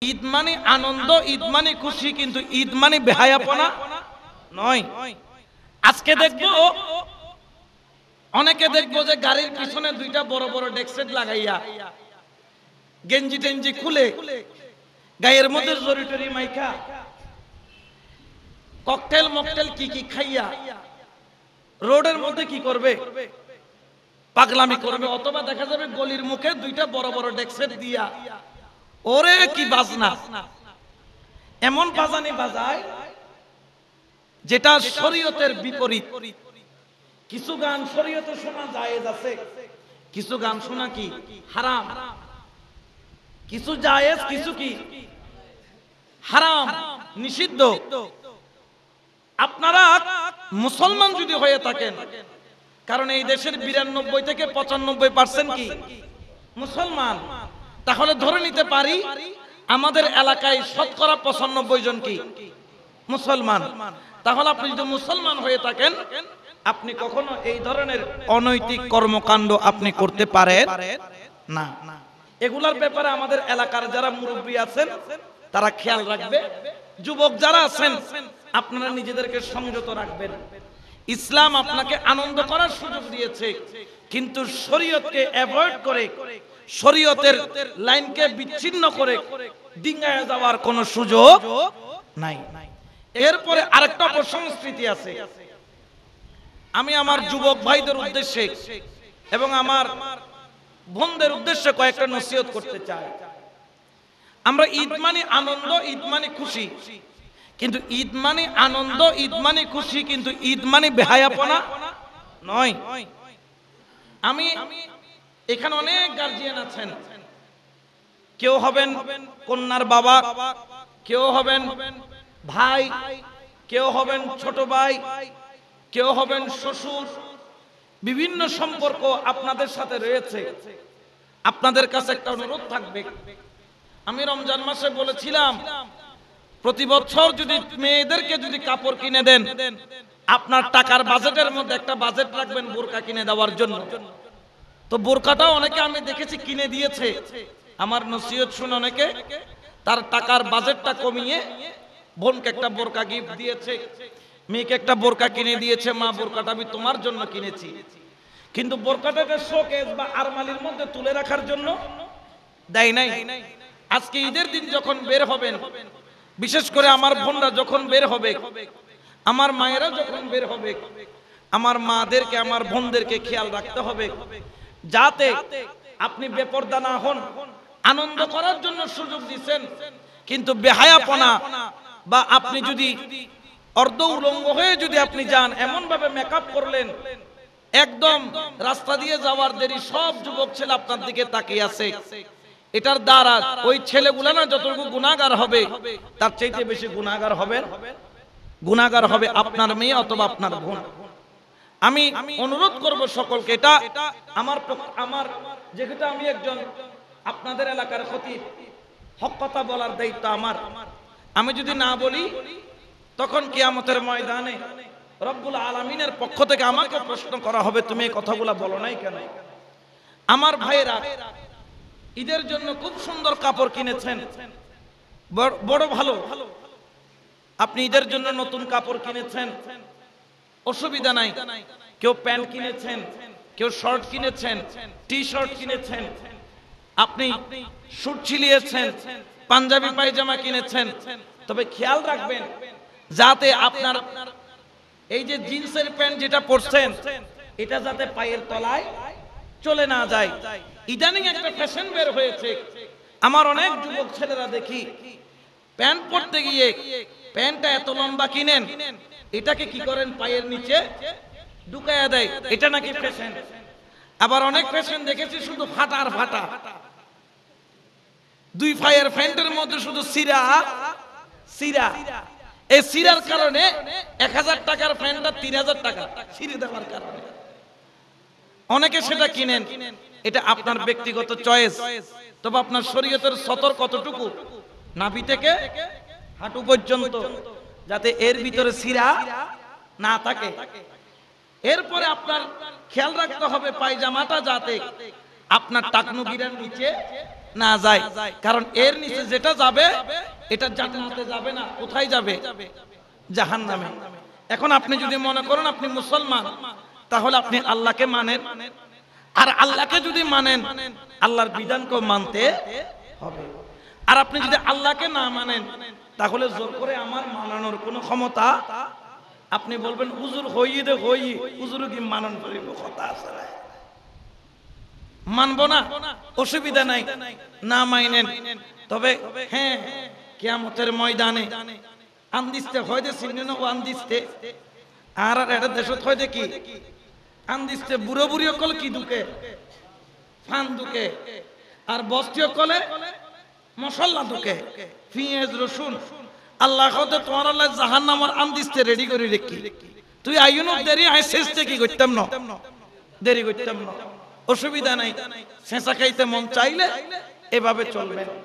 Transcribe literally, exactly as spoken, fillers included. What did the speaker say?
ঈদ মানে আনন্দ, ঈদ মানে খুশি, কিন্তু ঈদ মানে বেহায়াপনা নয়। আজকে দেখবো অনেকে দেখবো যে গাড়ির পিছনে দুইটা বড় বড় ডেস্ক লাগাইয়া গেঞ্জি টেঞ্জি খুলে গায়ের মধ্যে জরিটরি মাইখা ককটেল মকটেল কি কি খাইয়া রোডের মধ্যে কি করবে, পাগলামি করবে। অথবা দেখা যাবে গলির মুখে দুইটা বড় বড় ডেস্ক দিয়া ওরে কি বাজনা, এমন বাজানি বাজায় যেটা শরীয়তের বিপরীত। কিছু গান শরীয়তে শোনা জায়েজ আছে, কিছু গান শোনা কি হারাম। কিছু জায়েজ, কিছু কি হারাম, নিষিদ্ধ। আপনারা মুসলমান যদি হয়ে থাকেন, কারণ এই দেশের বিরানব্বই থেকে পঁচানব্বই পার্সেন্ট কি মুসলমান, তাহলে ধরে নিতে পারি আমাদের এলাকায় শতকরা পঁচানব্বই জন কি মুসলমান। তাহলে আপনি যদি মুসলমান হয়ে থাকেন, আপনি কখনো এই ধরনের অনৈতিক কর্মকাণ্ড আপনি করতে পারেন না। এগুলার ব্যাপারে আমাদের এলাকার যারা মুরব্বী আছেন তারা খেয়াল রাখবে। যুবক যারা আছেন আপনারা নিজেদেরকে সংযত রাখবেন। ইসলাম আপনাকে আনন্দ করার সুযোগ দিয়েছে, কিন্তু শরীয়তকে অ্যাভয়েড করে, শরীয়তের লাইনকে বিচ্ছিন্ন করে ডিঙ্গায় যাওয়ার কোনো সুযোগ নাই। এরপরে আরেকটা অপসংস্কৃতি আছে। আমি আমার যুবক ভাইদের উদ্দেশ্যে এবং আমার বোনদের উদ্দেশ্যে কয়েকটা নসিহত করতে চাই। আমরা ঈদ মানে আনন্দ, ঈদ মানে খুশি, কিন্তু ঈদ মানে আনন্দ, ঈদ মানে খুশি, কিন্তু ঈদ মানে বেহায়াপনা নয়। আমি এখানে অনেক গার্জিয়ান আছেন, কেউ হবেন কন্যার বাবা, কেউ হবেন ভাই, কেউ হবেন ছোট ভাই, কেউ হবেন শ্বশুর। বিভিন্ন সম্পর্ক আপনাদের সাথে রয়েছে। আপনাদের কাছে একটা অনুরোধ থাকবে, আমি রমজান মাসে বলেছিলাম প্রতি বছর যদি মেয়েদেরকে যদি কাপড় কিনে দেন, আপনার টাকার বাজেটের মধ্যে একটা বাজেট রাখবেন বোরকা কিনে দেওয়ার জন্য। তো বোরকাটাও অনেকে আমি দেখেছি কিনে দিয়েছে। আমার নসিহত শুনে অনেকে তার টাকার বাজেটটা কমিয়ে বোনকে একটা বোরকা গিফট দিয়েছে, মেয়েকে একটা বোরকা কিনে দিয়েছে, মা বোরকাটা আমি তোমার জন্য কিনেছি। কিন্তু বোরকাটাকে শোকেস বা আরমালির মধ্যে তুলে রাখার জন্য দেয় নাই। আজকে ঈদের দিন যখন বের হবেন, বিশেষ করে আমার বোনরা যখন বের হবে, আমার মায়েরা যখন বের হবে, আমার মাদেরকে, আমার বোনদেরকে খেয়াল রাখতে হবে যাতে আপনি বেপরদা না হন। আনন্দ করার জন্য সুযোগ দিচ্ছেন, কিন্তু বেহায়াপনা বা আপনি যদি অর্ধ উলঙ্গ হয়ে যদি আপনি যান, এমন ভাবে মেকআপ করলেন একদম রাস্তা দিয়ে যাওয়ার দেরি, সব যুবক ছেলে আপনার দিকে তাকিয়ে আছে। এটার দ্বারা ওই ছেলেগুলা না যতটুকু গুনাহগার হবে, তার চাইতে বেশি গুনাহগার হবে গুনাহগার হবে আপনার মেয়ে অথবা আপনার বোন। আমি অনুরোধ করব সকলকে, এটা আমার আমার যেহেতু আমি একজন আপনাদের এলাকার খতিব, হক কথা বলার দায়িত্ব আমার। আমি যদি না বলি তখন কিয়ামতের ময়দানে রব্বুল আলামিনের পক্ষ থেকে আমাকে প্রশ্ন করা হবে, তুমি এই কথাগুলো বলো নাই কেন। আমার ভাইরা ঈদের জন্য খুব সুন্দর কাপড় কিনেছেন, বড় ভালো। আপনি ঈদের জন্য নতুন কাপড় কিনেছেন, অসুবিধা নাই। কেউ প্যান্ট কিনেছেন, কেউ শর্ট কিনেছেন, টি শার্ট কিনেছেন, আপনি স্যুট ছিলিয়েছেন, পাঞ্জাবি পায়জামা কিনেছেন। তবে খেয়াল রাখবেন যাতে আপনার এই যে জিন্সের প্যান্ট যেটা পরছেন, এটা যাতে পায়ের তলায় চলে না যায়। ইদানিং একটা ফ্যাশন বের হয়েছে, আমার অনেক যুবক ছেলেরা দেখি প্যান্ট পরতে গিয়ে প্যান্টটা এত লম্বা কিনেন, এটাকে কি করেন পায়ের নিচে ঢুকায়া দেয়, এটা নাকি ফ্যাশন। আবার অনেক ফ্যাশন দেখেছি শুধু ফাটা আর ফাটা, দুই পায়ের প্যান্টের মধ্যে শুধু সিরা সিরা। এই সিরার কারণে এক হাজার টাকার প্যান্টটা তিন হাজার টাকা সিরে দেওয়ার কারণে অনেকে সেটা কিনেন। এটা আপনার ব্যক্তিগত চয়েস। তবে আপনার শরীয়তের সতর কতটুকু, নাভি থেকে হাঁটু পর্যন্ত, যাতে এর ভিতরে সিরা না থাকে। এরপরে আপনার খেয়াল রাখতে হবে পায়জামাটা যাতে আপনার টাকনু গিরার নিচে না যায়, কারণ এর নিচে যেটা যাবে এটা জান্নাতে যাবে না, কোথায় যাবে? জাহান্নামে। এখন আপনি যদি মনে করেন আপনি মুসলমান, তাহলে আপনি আল্লাহকে মানেন, আর আল্লাহকে যদি মানেন আল্লাহর বিধানকে মানতে হবে। আর আপনি যদি আল্লাহকে না মানেন তাহলে জোর করে আমার মানানোর কোনো ক্ষমতা, আপনি বলবেন হুজুর হইয়ে দে হই, হুজুর কি মানন করিব, কথা আছে না, মানবো না, অসুবিধা নাই, না মাইনেন। তবে হ্যাঁ, কিয়ামতের ময়দানে আন্দিস্তে হয়তো সিনেন ও আন্দিস্তে, আর আর এটা দেশত হয় দেখি আন্দিস্তে বুড়ো বুড়ি কল কি দুকে ফান দুকে, আর বস্তিও কলে মশলা দুকে, পেঁয়াজ রসুন। আল্লাহ কতে তোমার আল্লাহ জাহান্নামের আন্দিস্তে রেডি করে রেখি, তুই আইন দেরি আই শেষতে কি করতাম না, দেরি করতাম না, অসুবিধা নাই। শেষা খাইতে মন চাইলে এভাবে চলবে।